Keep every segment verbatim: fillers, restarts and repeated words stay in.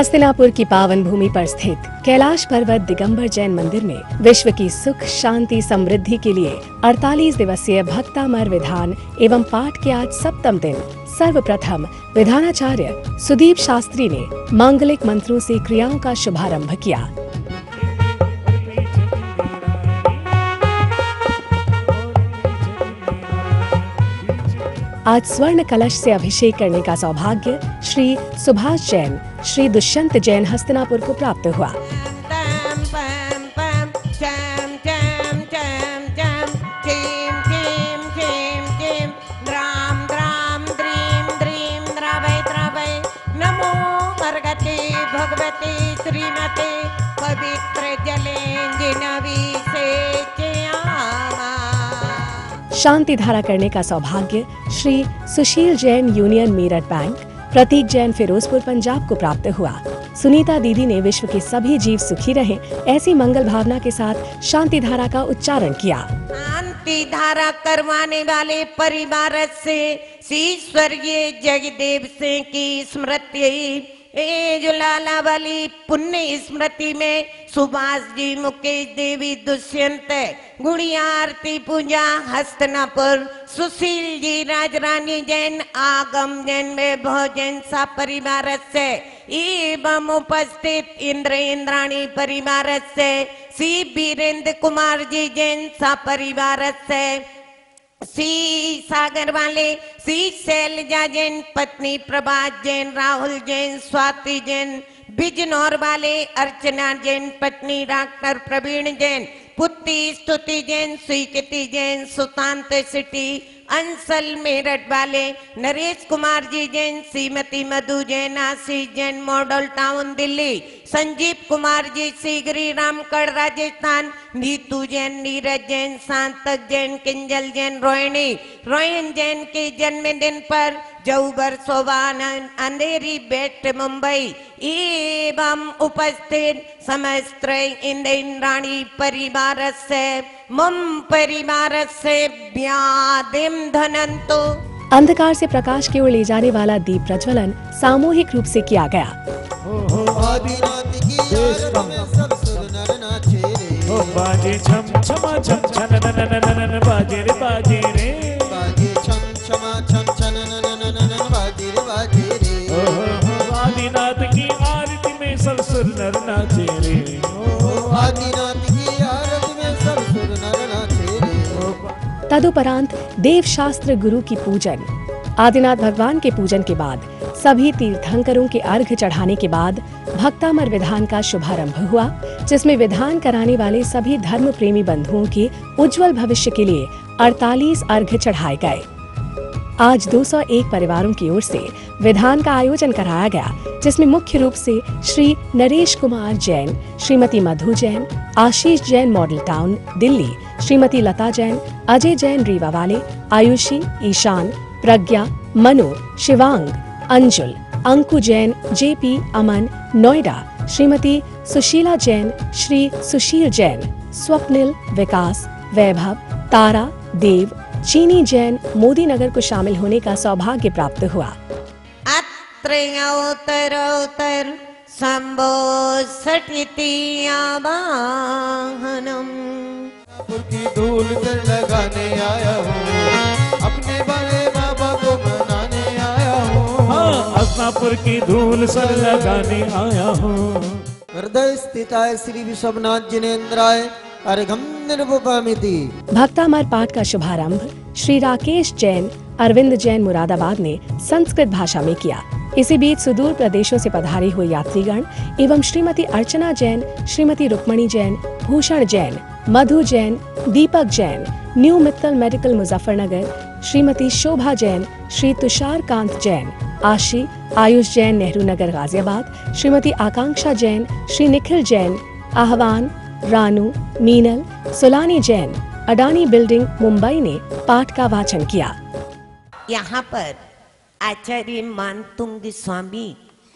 हस्तिनापुर की पावन भूमि पर स्थित कैलाश पर्वत दिगंबर जैन मंदिर में विश्व की सुख शांति समृद्धि के लिए अड़तालीस दिवसीय भक्तामर विधान एवं पाठ के आज सप्तम दिन सर्वप्रथम विधानाचार्य सुदीप शास्त्री ने मांगलिक मंत्रों से क्रियाओं का शुभारंभ किया। आज स्वर्ण कलश से अभिषेक करने का सौभाग्य श्री सुभाष जैन, श्री दुष्यंत जैन हस्तिनापुर को प्राप्त हुआ। भगवती श्रीमती पवित्र जले जिनवी से शांति धारा करने का सौभाग्य श्री सुशील जैन यूनियन मेरठ बैंक, प्रतीक जैन फिरोजपुर पंजाब को प्राप्त हुआ। सुनीता दीदी ने विश्व के सभी जीव सुखी रहें ऐसी मंगल भावना के साथ शांति धारा का उच्चारण किया। शांति धारा करवाने वाले परिवार से श्री स्वर्गीय जगदेव सिंह की स्मृति ए जुलाला वाली पुण्य स्मृति में सुभाष जी, मुकेश देवी, दुष्यंत, गुड़िया आरती पूजा हस्तिनापुर, सुशील जी, राजरानी जैन, आगम जैन, वैभव जैन सा परिवार से एवं उपस्थित इंद्र इंद्राणी परिवार से श्री वीरेंद्र कुमार जी जैन सा परिवार से श्री सागर वाले श्री शैलजा जैन, पत्नी प्रभात जैन, राहुल जैन, स्वाति जैन, बिजनौर वाले अर्चना जैन, पत्नी डॉक्टर प्रवीण जैन, पुत्री स्तुति जैन, स्वीकृति जैन, सुशांत सिटी, अंसल मेरठ वाले नरेश कुमार जी जैन, श्रीमती मधु जैन, आशीष जैन, मॉडल टाउन दिल्ली, संजीव कुमार जी सीगरी रामगढ़ राजस्थान, नीतू जैन, नीरज जैन, शांतक जैन, किंजल जैन, रोहिणी रोहन जैन के जन्मदिन पर जौबर शोभान अंधेरी बेट मुंबई एवं उपस्थित समस्त इंद्र इंद्राणी परिवार से मम परिवार से व्यादिम धनंतो। अंधकार से प्रकाश की ओर ले जाने वाला दीप प्रज्वलन सामूहिक रूप से किया गया। बाजे छम छमा छम छनननननन बाजे रे बाजे रे बाजे छम छमा छम छनननननन बाजे रे बाजे रे आदिनाथ की आरती में सब सुर नर नाचे रे आदिनाथ की आरती में सब सुर नर नाचे रे। तदुपरांत देव शास्त्र गुरु की पूजन, आदिनाथ भगवान के पूजन के बाद सभी तीर्थंकरों के अर्घ्य चढ़ाने के बाद भक्तामर विधान का शुभारंभ हुआ, जिसमें विधान कराने वाले सभी धर्म प्रेमी बंधुओं के उज्जवल भविष्य के लिए अड़तालीस अर्घ्य चढ़ाए गए। आज दो सौ एक परिवारों की ओर से विधान का आयोजन कराया गया, जिसमें मुख्य रूप से श्री नरेश कुमार जैन, श्रीमती मधु जैन, आशीष जैन मॉडल टाउन दिल्ली, श्रीमती लता जैन, अजय जैन रीवा वाले, आयुषी, ईशान, प्रज्ञा, मनु, शिवांग, अंजुल, अंकु जैन, जेपी, अमन, नोएडा, श्रीमती सुशीला जैन, श्री सुशील जैन, स्वप्निल, विकास, वैभव, तारा, देव, चीनी जैन, मोदी नगर को शामिल होने का सौभाग्य प्राप्त हुआ। अत्र उत्तर शंभो सटिति आवाहनम की धूल कर लगाने आया हूँ, अपने बड़े बाबा को मनाने आया हूँ। हाँ, हस्तिनापुर की धूल सर लगाने आया हूँ। हृदय स्थिताय श्री विश्वनाथ जिनेन्द्राय अर्घम निर्वपामिति। भक्तामर पाठ का शुभारंभ श्री राकेश जैन, अरविंद जैन मुरादाबाद ने संस्कृत भाषा में किया। इसी बीच सुदूर प्रदेशों से पधारे हुए यात्रीगण एवं श्रीमती अर्चना जैन, श्रीमती रुक्मणी जैन, भूषण जैन, मधु जैन, दीपक जैन, न्यू मित्तल मेडिकल मुजफ्फरनगर, श्रीमती शोभा जैन, श्री तुषार कांत जैन, आशी, आयुष जैन, नेहरू नगर गाजियाबाद, श्रीमती आकांक्षा जैन, श्री निखिल जैन, आह्वान, रानू, मीनल, सुलानी जैन, अडानी बिल्डिंग मुंबई ने पाठ का वाचन किया। यहाँ पर आचार्य मानतुंग स्वामी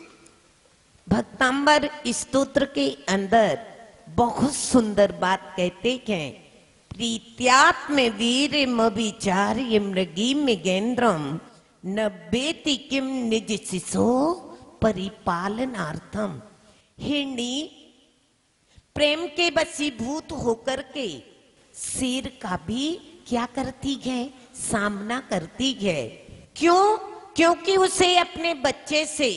भक्तांबर स्तोत्र के अंदर बहुत सुंदर बात कहते हैं। प्रीत्यात्म वीर मविचार्य मृगी मृगेन्द्रम न बेति किम निज शिशो परिपालनार्थम हिरणी प्रेम के वशीभूत होकर के शेर का भी क्या करती है, सामना करती है। क्यों? क्योंकि उसे अपने बच्चे से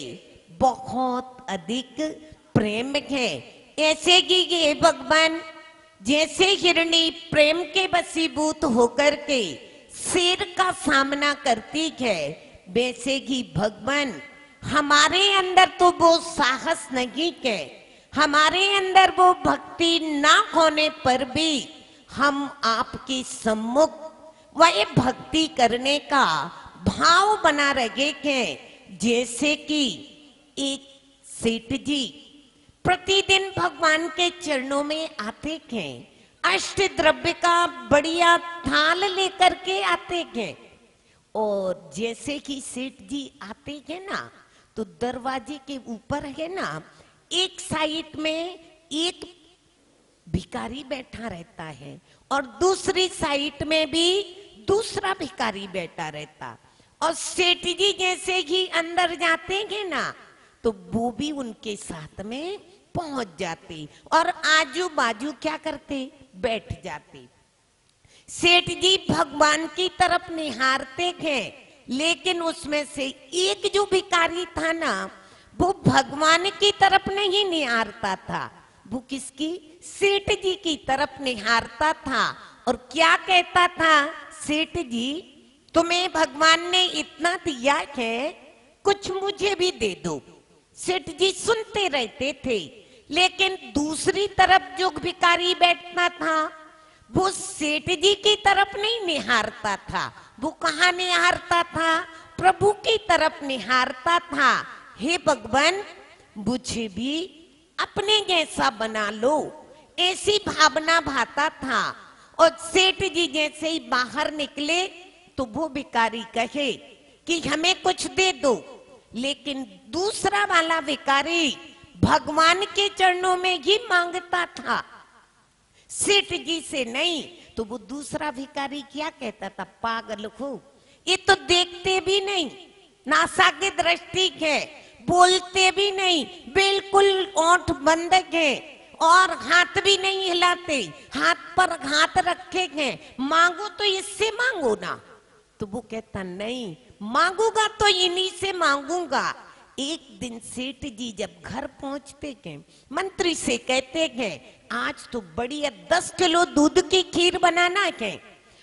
बहुत अधिक प्रेम है। ऐसे कि ये भगवान जैसे हिरणी प्रेम के वशीभूत होकर के शेर का सामना करती है, वैसे ही भगवान हमारे अंदर तो वो साहस नहीं है, हमारे अंदर वो भक्ति ना होने पर भी हम आपके सम्मुख वह भक्ति करने का भाव बना रहे हैं। जैसे कि एक सेठ जी प्रतिदिन भगवान के चरणों में आते हैं, अष्ट द्रव्य का बढ़िया थाल लेकर के आते हैं, और जैसे कि सेठ जी आते हैं ना, तो दरवाजे के ऊपर है ना, एक साइड में एक भिखारी बैठा रहता है और दूसरी साइड में भी दूसरा भिखारी बैठा रहता। और सेठ जी जैसे ही अंदर जाते हैं ना, तो वो भी उनके साथ में पहुंच जाते और आजू बाजू क्या करते, बैठ जाते। सेठ जी भगवान की तरफ निहारते हैं, लेकिन उसमें से एक जो भिखारी था ना, वो भगवान की तरफ नहीं निहारता था, वो किसकी, सेठ जी की तरफ निहारता था। और क्या कहता था, सेठ जी तुम्हें भगवान ने इतना दिया है, कुछ मुझे भी दे दो। सेठ जी सुनते रहते थे, लेकिन दूसरी तरफ जो भिखारी बैठता था, वो सेठ जी की तरफ नहीं निहारता था, वो कहाँ निहारता था, प्रभु की तरफ निहारता था। हे भगवान मुझे भी अपने जैसा बना लो, ऐसी भावना भाता था। और सेठ जी जैसे ही बाहर निकले तो वो भिखारी कहे कि हमें कुछ दे दो, लेकिन दूसरा वाला भिखारी भगवान के चरणों में ही मांगता था, सेठ जी से नहीं। तो वो दूसरा भिखारी क्या कहता था, पागल हो, ये तो देखते भी नहीं, नासा की दृष्टि है, बोलते भी नहीं, बिल्कुल ओंठ बंद है और हाथ भी नहीं हिलाते, हाथ पर हाथ रखे हैं, मांगो तो इससे मांगो ना। तो वो कहता नहीं, मांगूंगा तो इन्हीं से मांगूंगा। एक दिन सेठ जी जब घर पहुंचते हैं, मंत्री से कहते हैं आज तो बढ़िया दस किलो दूध की खीर बनाना है,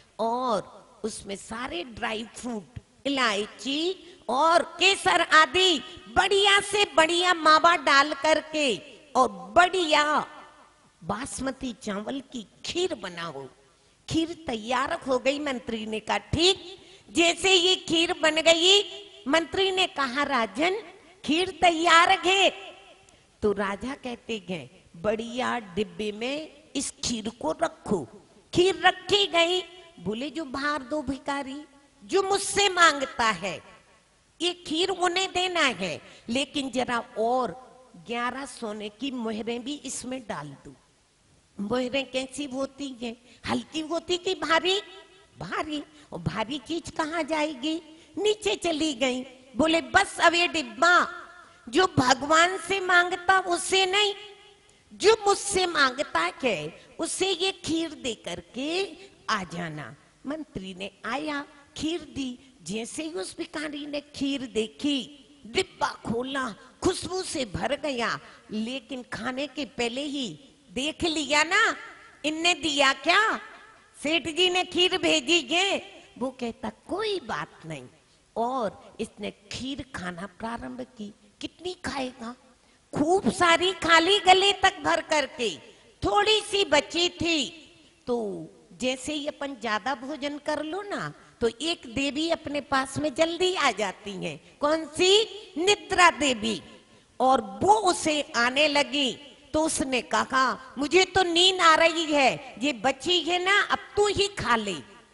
और उसमें सारे ड्राई फ्रूट, इलायची और केसर आदि बढ़िया से बढ़िया मावा डाल करके और बढ़िया बासमती चावल की खीर बनाओ। खीर तैयार हो गई। मंत्री ने कहा ठीक। जैसे ये खीर बन गई, मंत्री ने कहा राजन खीर तैयार है। तो राजा कहते हैं बढ़िया डिब्बे में इस खीर को रखो। खीर रखी गई। बोले जो बाहर दो भिखारी जो मुझसे मांगता है, ये खीर उन्हें देना है, लेकिन जरा और ग्यारह सोने की मोहरें भी इसमें डाल दो। मोहरें कैसी होती हैं, हल्की होती कि भारी? भारी। और भारी चीज कहाँ जाएगी? नीचे चली गई। बोले बस अब ये डिब्बा जो भगवान से मांगता उससे नहीं, जो मुझसे मांगता है उसे ये खीर दे करके आ जाना। मंत्री ने आया, खीर दी। जैसे ही उस भिखारी ने खीर देखी, डिब्बा खोला, खुशबू से भर गया, लेकिन खाने के पहले ही देख लिया ना इनने दिया क्या, सेठ जी ने खीर भेजी है। वो कहता कोई बात नहीं, और इसने खीर खाना प्रारंभ की। कितनी खाएगा? खूब सारी, खाली गले तक भर करके। थोड़ी सी बची थी, तो जैसे ही अपन ज्यादा भोजन कर लो ना, तो एक देवी अपने पास में जल्दी आ जाती है। कौन सी? निद्रा देवी। और वो उसे आने लगी, तो उसने कहा मुझे तो नींद आ रही है, ये बची है ना, अब तू ही खा ले।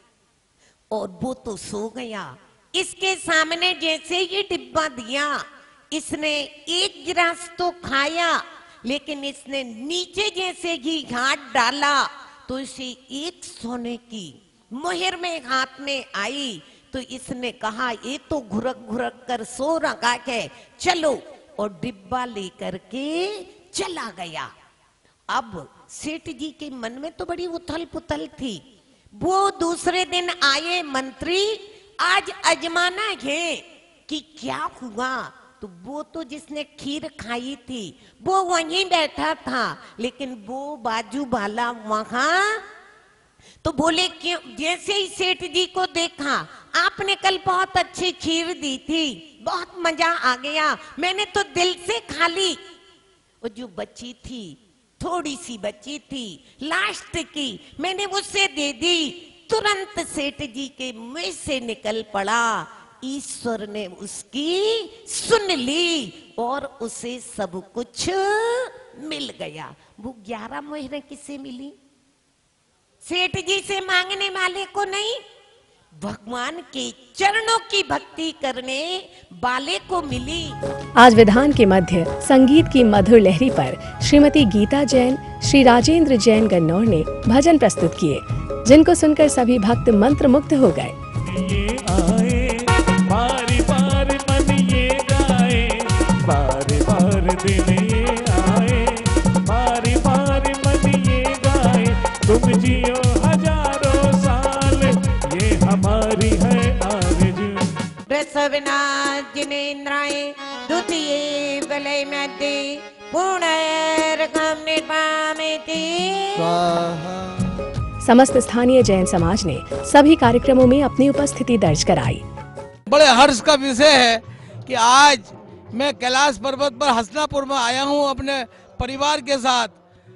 और वो तो सो गया। इसके सामने जैसे ही डिब्बा दिया, इसने एक गिलास तो खाया, लेकिन इसने नीचे जैसे ही हाथ डाला तो इसे एक सोने की मोहर में हाथ में आई। तो इसने कहा ये तो घुरक घुरक कर सो रखा है, चलो और डिब्बा लेकर के चला गया। अब सेठ जी के मन में तो बड़ी उथल पुथल थी। वो दूसरे दिन आए मंत्री, आज अजमाना है कि क्या हुआ। तो वो तो जिसने खीर खाई थी वो वहीं बैठा था, लेकिन वो बाजू वाला वहां। तो बोले क्यों? जैसे ही सेठ जी को देखा, आपने कल बहुत अच्छी खीर दी थी, बहुत मजा आ गया, मैंने तो दिल से खा ली। वो जो बची थी, थोड़ी सी बची थी, लास्ट की, मैंने उससे दे दी। तुरंत सेठ जी के मुंह से निकल पड़ा, ईश्वर ने उसकी सुन ली और उसे सब कुछ मिल गया। वो ग्यारह मोहरें किससे मिली? सेठ जी से मांगने वाले को नहीं, भगवान के चरणों की भक्ति करने वाले को मिली। आज विधान के मध्य संगीत की मधुर लहरी पर श्रीमती गीता जैन, श्री राजेंद्र जैन गन्नौर ने भजन प्रस्तुत किए, जिनको सुनकर सभी भक्त मंत्रमुग्ध हो गए। ये आए बारी बार मन ये गाए, बारी बार दिन ये आए, बारी बार मन ये गाए, तुम जियो हजारों साल, ये हमारी है आरज़ू। रसवनाथ जिनेन्द्राय द्वितीय वलय मध्य पुनर्गम निर्वामेति। स्वाहा। समस्त स्थानीय जैन समाज ने सभी कार्यक्रमों में अपनी उपस्थिति दर्ज कराई। बड़े हर्ष का विषय है कि आज मैं कैलाश पर्वत पर हसनापुर में आया हूं अपने परिवार के साथ।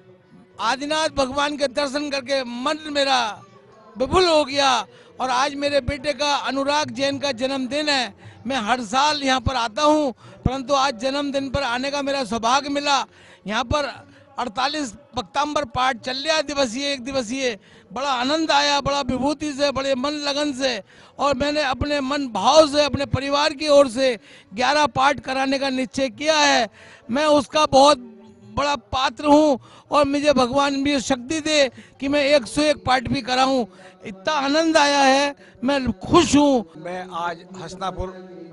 आदिनाथ भगवान के दर्शन करके मन मेरा विपुल हो गया। और आज मेरे बेटे का अनुराग जैन का जन्मदिन है। मैं हर साल यहाँ पर आता हूँ, परंतु आज जन्मदिन पर आने का मेरा सौभाग्य मिला। यहाँ पर अड़तालीस भक्तांबर पाठ चल रहा दिवसीय, एक दिवसीय। बड़ा आनंद आया, बड़ा विभूति से, बड़े मन लगन से। और मैंने अपने मन भाव से अपने परिवार की ओर से ग्यारह पाठ कराने का निश्चय किया है। मैं उसका बहुत बड़ा पात्र हूँ और मुझे भगवान भी शक्ति दे कि मैं एक सौ एक पाठ भी कराऊं। इतना आनंद आया है, मैं खुश हूँ। मैं आज हसनापुर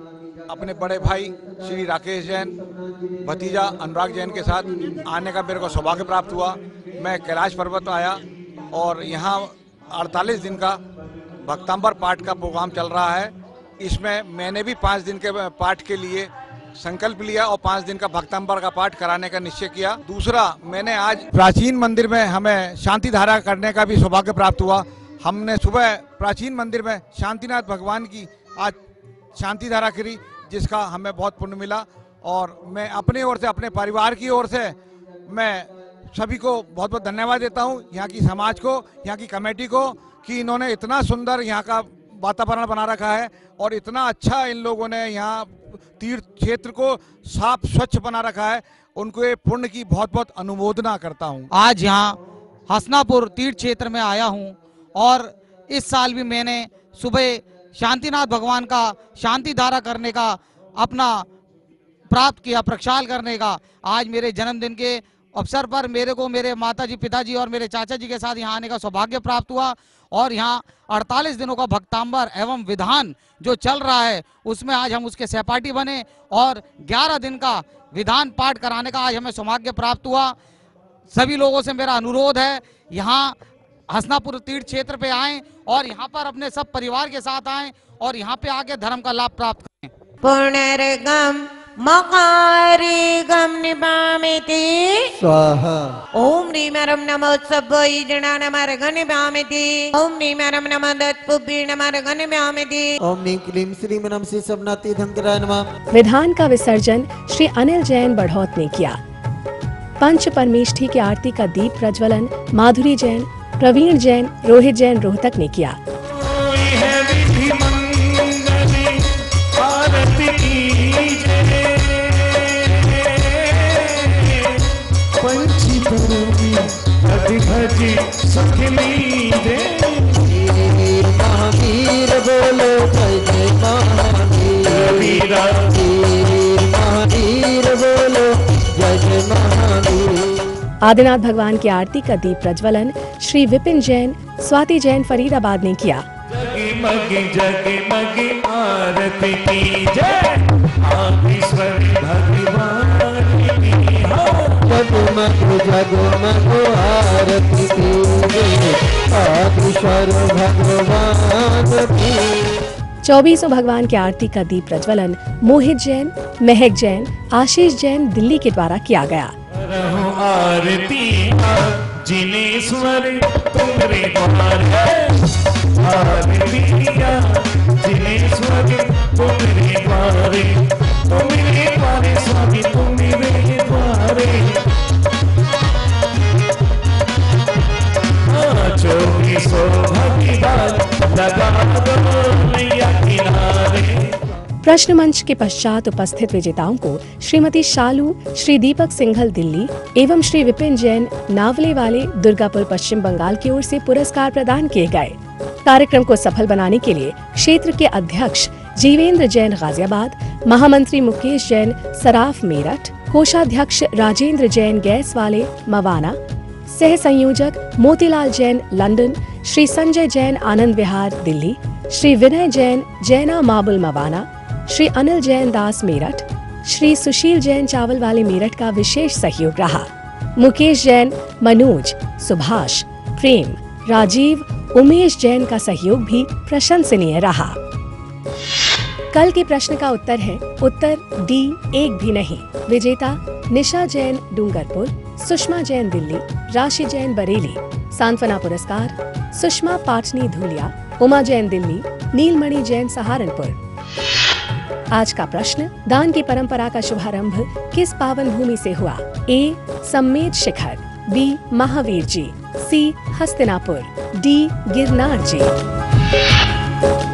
अपने बड़े भाई श्री राकेश जैन, भतीजा अनुराग जैन के साथ आने का मेरे को सौभाग्य प्राप्त हुआ। मैं कैलाश पर्वत आया और यहाँ अड़तालीस दिन का भक्तांबर पाठ का प्रोग्राम चल रहा है। इसमें मैंने भी पाँच दिन के पाठ के लिए संकल्प लिया और पाँच दिन का भक्तांबर का पाठ कराने का निश्चय किया। दूसरा, मैंने आज प्राचीन मंदिर में हमें शांति धारा करने का भी सौभाग्य प्राप्त हुआ। हमने सुबह प्राचीन मंदिर में शांतिनाथ भगवान की आज शांति धारा करी, जिसका हमें बहुत पुण्य मिला। और मैं अपने ओर से, अपने परिवार की ओर से मैं सभी को बहुत बहुत धन्यवाद देता हूँ, यहाँ की समाज को, यहाँ की कमेटी को, कि इन्होंने इतना सुंदर यहाँ का वातावरण बना रखा है और इतना अच्छा इन लोगों ने यहाँ तीर्थ क्षेत्र को साफ स्वच्छ बना रखा है। उनको ये पुण्य की बहुत बहुत अनुमोदना करता हूँ। आज यहाँ हसनापुर तीर्थ क्षेत्र में आया हूँ और इस साल भी मैंने सुबह शांतिनाथ भगवान का शांति धारा करने का अपना प्राप्त किया, प्रक्षाल करने का। आज मेरे जन्मदिन के अवसर पर मेरे को मेरे माताजी, पिताजी और मेरे चाचा जी के साथ यहाँ आने का सौभाग्य प्राप्त हुआ। और यहाँ अड़तालीस दिनों का भक्तांबर एवं विधान जो चल रहा है, उसमें आज हम उसके सहपाठी बने और ग्यारह दिन का विधान पाठ कराने का आज हमें सौभाग्य प्राप्त हुआ। सभी लोगों से मेरा अनुरोध है, यहाँ हसनापुर तीर्थ क्षेत्र पे आएं और यहाँ पर अपने सब परिवार के साथ आएं और यहाँ पे आके धर्म का लाभ प्राप्त करें। पुनर्गम मकारिगम निपामेति स्वाहा। ओम ह्रीमरम नमो सभ्वै जनानमर्गं निपामेति। ओम ह्रीमरम नमो दत्पुभ्ये नमर्गं निपामेति। ओम नीं क्लीं श्रीं नमः श्री सबनाथी धनकराय नमः। विधान का विसर्जन श्री अनिल जैन बढ़ौत ने किया। पंच परमेष्ठी की आरती का दीप प्रज्वलन माधुरी जैन, प्रवीण जैन, रोहित जैन रोहतक ने किया। महावीर बोलो जय जय महावीर, महावीर बोलो जय जय महावीर। आदिनाथ भगवान की आरती का दीप प्रज्वलन श्री विपिन जैन, स्वाति जैन फरीदाबाद ने किया। जगमग जगमग आरती की जय, आप ईश्वर भगवान जगमग जगमग आरती तेरे, आदिशर भगवान की। चौबीसों भगवान की आरती का दीप प्रज्वलन मोहित जैन, महक जैन, आशीष जैन दिल्ली के द्वारा किया गया। रहो आरती जिन्हें स्वर तुमरे द्वारे, आरतिया जिन्हें स्वर तुमरे द्वारे, तुमरे द्वारे स्वामी तुमरे द्वारे। चौबीसों भगवान लगा दो मैया किनारे। प्रश्न मंच के पश्चात उपस्थित विजेताओं को श्रीमती शालू, श्री दीपक सिंघल दिल्ली एवं श्री विपिन जैन नावले वाले दुर्गापुर पश्चिम बंगाल की ओर से पुरस्कार प्रदान किए गए। कार्यक्रम को सफल बनाने के लिए क्षेत्र के अध्यक्ष जीवेंद्र जैन गाजियाबाद, महामंत्री मुकेश जैन सराफ मेरठ, कोषाध्यक्ष राजेंद्र जैन गैस वाले मवाना, सह संयोजक मोतीलाल जैन लंदन, श्री संजय जैन आनंद विहार दिल्ली, श्री विनय जैन जैना माबुल मवाना, श्री अनिल जैन दास मेरठ, श्री सुशील जैन चावल वाले मेरठ का विशेष सहयोग रहा। मुकेश जैन, मनोज, सुभाष, प्रेम, राजीव, उमेश जैन का सहयोग भी प्रशंसनीय रहा। कल के प्रश्न का उत्तर है उत्तर डी, एक भी नहीं। विजेता निशा जैन डूंगरपुर, सुषमा जैन दिल्ली, राशि जैन बरेली। सांत्वना पुरस्कार सुषमा पाटनी धूलिया, उमा जैन दिल्ली, नीलमणि जैन सहारनपुर। आज का प्रश्न, दान की परंपरा का शुभारंभ किस पावन भूमि से हुआ? A. Sammed Shikhar, B. Mahavir ji, C. Hastinapur, D. Girnar ji.